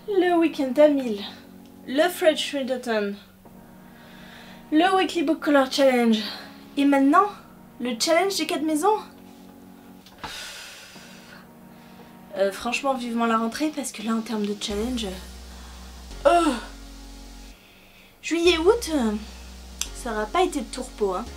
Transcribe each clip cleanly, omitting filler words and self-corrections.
le week-end à 1000, le French Readathon, le Weekly Book Color Challenge et maintenant le challenge des 4 maisons. Franchement vivement la rentrée parce que là en termes de challenge, juillet août, ça n'aura pas été de tout repos hein.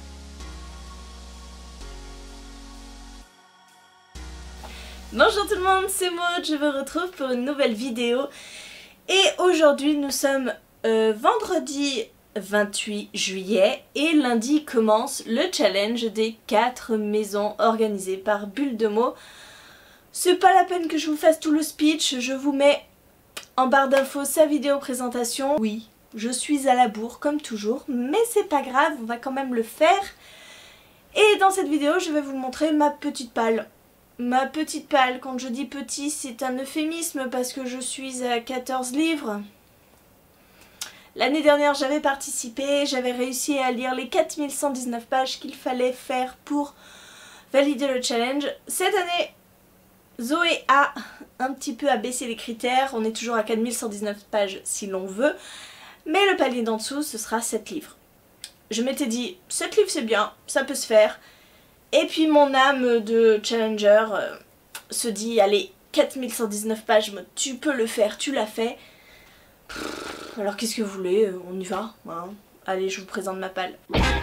Bonjour tout le monde, c'est Maud, je vous retrouve pour une nouvelle vidéo et aujourd'hui nous sommes vendredi 28 juillet et lundi commence le challenge des 4 maisons organisées par Bulle de mots. C'est pas la peine que je vous fasse tout le speech, je vous mets en barre d'infos sa vidéo présentation. Oui, je suis à la bourre comme toujours, mais c'est pas grave, on va quand même le faire. Et dans cette vidéo, je vais vous montrer ma petite palle. Ma petite palle, quand je dis petit, c'est un euphémisme parce que je suis à 14 livres. L'année dernière, j'avais participé, j'avais réussi à lire les 4119 pages qu'il fallait faire pour valider le challenge. Cette année, Zoé a un petit peu abaissé les critères, on est toujours à 4119 pages si l'on veut, mais le palier d'en dessous, ce sera 7 livres. Je m'étais dit, 7 livres c'est bien, ça peut se faire. Et puis mon âme de challenger se dit, allez, 4119 pages, tu peux le faire, tu l'as fait. Alors qu'est-ce que vous voulez, on y va hein. Allez, je vous présente ma palle.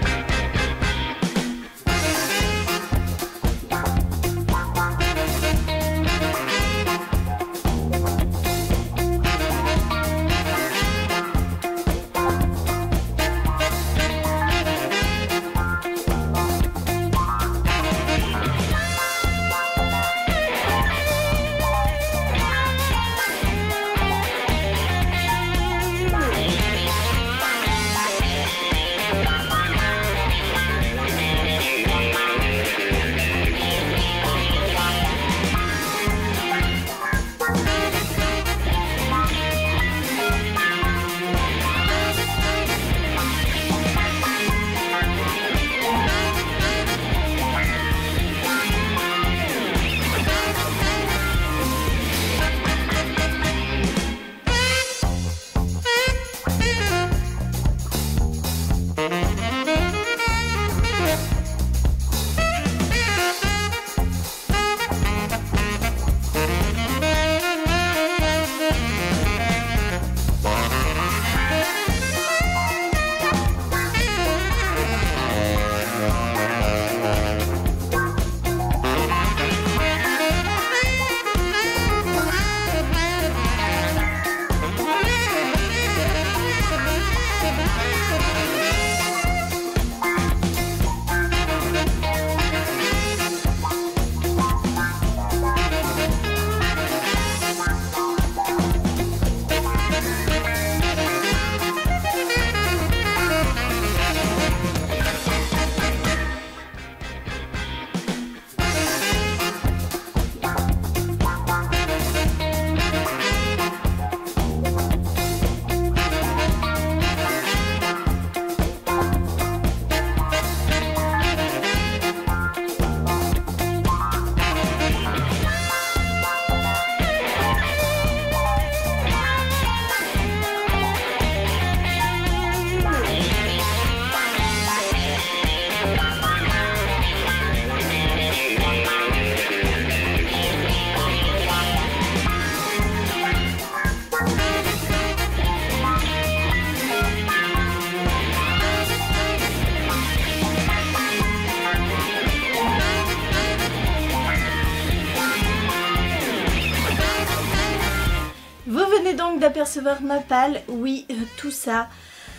Vous venez donc d'apercevoir ma palle, oui, tout ça.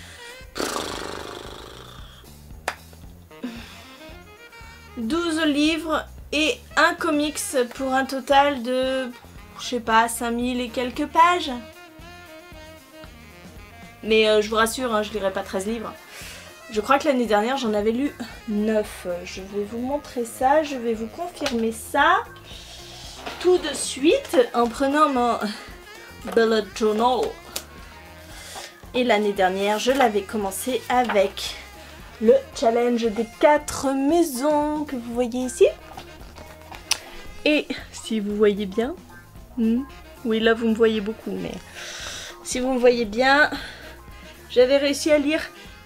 « 12 livres et un comics pour un total de, je sais pas, 5000 et quelques pages. Mais je vous rassure, hein, je lirai pas 13 livres. Je crois que l'année dernière, j'en avais lu 9. Je vais vous montrer ça, je vais vous confirmer ça tout de suite en prenant mon bullet journal. Et l'année dernière, je l'avais commencé avec le challenge des 4 maisons que vous voyez ici. Et si vous voyez bien, Oui, là vous me voyez beaucoup, mais si vous me voyez bien, j'avais réussi à lire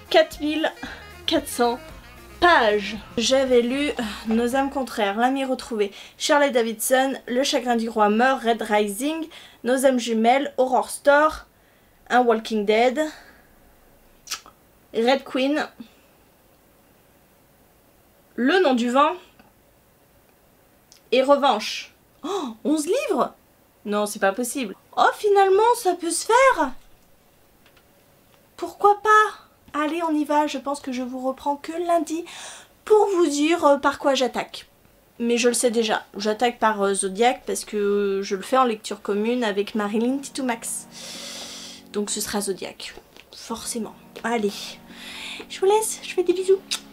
4400 pages. J'avais lu Nos âmes contraires, L'ami retrouvé, Shirley Davidson, Le chagrin du roi meurt, Red Rising, Nos âmes jumelles, Horror Store, Un Walking Dead, Red Queen, Le nom du vent et Revanche. Oh, 11 livres? Non, c'est pas possible. Oh, finalement, ça peut se faire. Pourquoi pas? Allez, on y va. Je pense que je vous reprends que lundi pour vous dire par quoi j'attaque. Mais je le sais déjà. J'attaque par Zodiac parce que je le fais en lecture commune avec Marilyn Titoumax. Donc ce sera Zodiac. Forcément. Allez. Je vous laisse. Je fais des bisous.